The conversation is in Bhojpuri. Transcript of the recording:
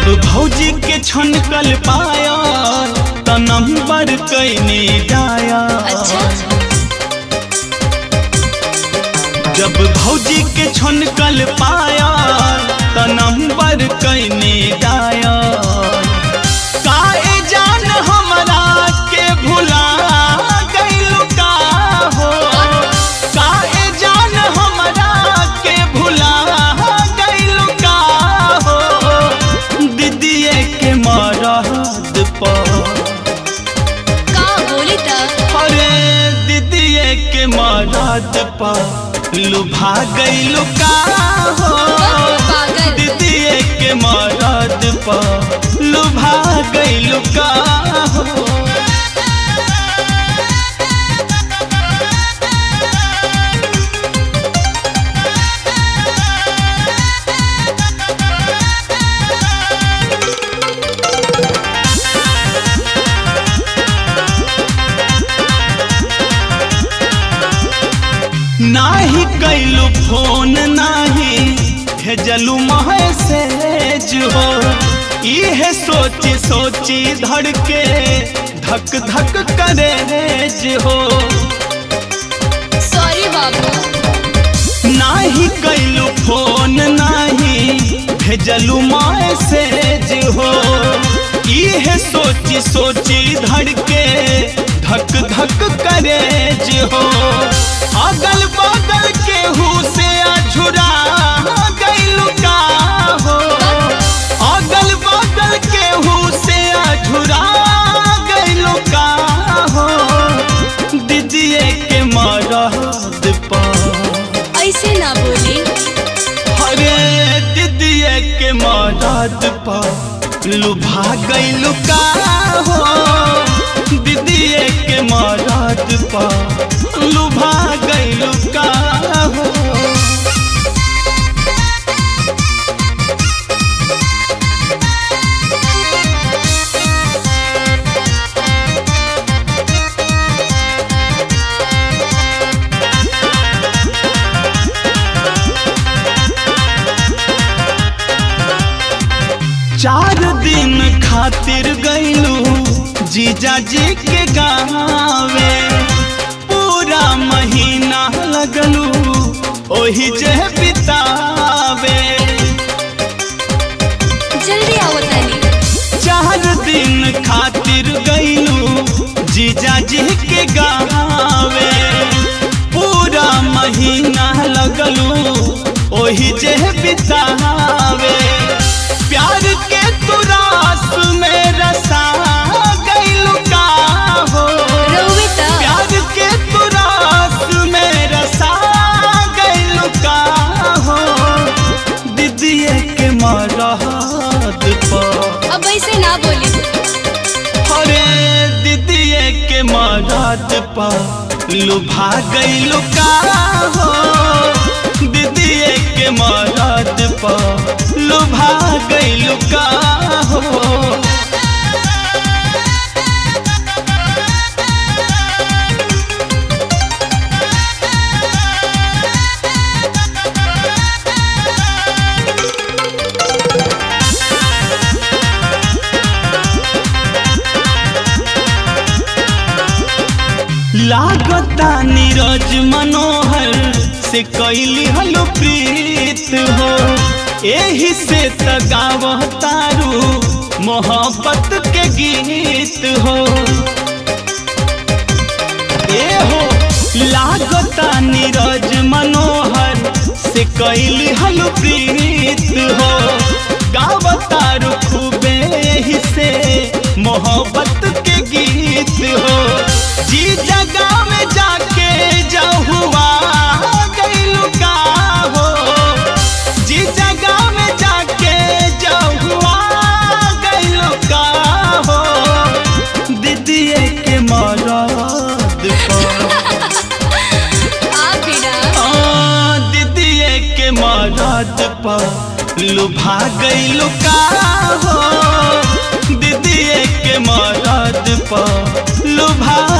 भौजी के छनकल पाया त नंबर कैने डाया। अच्छा जब भौजी के छनकल पाया त नंबर कैने डाया। काए जान हमरा के भुला गइलु का हो, काए जान हमरा के भुला गइलु का हो। दीदीए के मरद पर का बोली त अरे दीदीए के मरद पर लुभा गइलु का हो। पागल दीदीए के मरद पर लुभा गइलु का हो। नाही कैलू फोन नाही भेजलू मैसेज हो। इहे सोची सोची धड़के धक धक करेज हो। सॉरी बाबू नाही कैलू फोन नाही भेजलू मैसेज हो। इहे सोची सोची धड़के धक धक करेज हो। अगल बगल के हु से अझुरा गइलु का हो। अगल बगल के हु से अझुरा गइलु का हो। दीदीए के मरद पर ऐसे ना बोली। अरे दीदीए के मरद पर लुभा गइलु का हो। दीदीए के मरद पर लुभा गइलु का हो। चार दिन खातिर गइलू जीजा जी के गावे। पूरा महीना लगलू ओही जे बितावे। जल्दी आओ तनी। 4 दिन खातिर गइलू जीजा जी के गावे। पूरा महीना लगलू ओही जे बितावे। प्यार के तुरास में रसा गइलु का हो। रोविता प्यार के तुरास में रसा गइलु का हो। दीदीए के मरद पर अब ऐसे ना बोली। अरे दीदीए के मरद पर लुभा गइलु का हो। दीदीए के मरद पर लुभा गइलु का हो। लागता नीरज मनोहर से कैली हलो प्रीत हो। एही से त गावतारू मोहब्बत के गीत हो। ए हो लागता नीरज मनोहर से कैली हलो प्रीत हो। गावतारू खूबे एही से मोहब्बत के गीत हो। जी जगह में जाके जहुआ गइलु का हो। जी जगह में जाके जहुआ गइलु का हो। दीदीए के मरद पर दीदीए के मरद पर लुभा गइलु का हो। दीदीए के मरद पर लुभा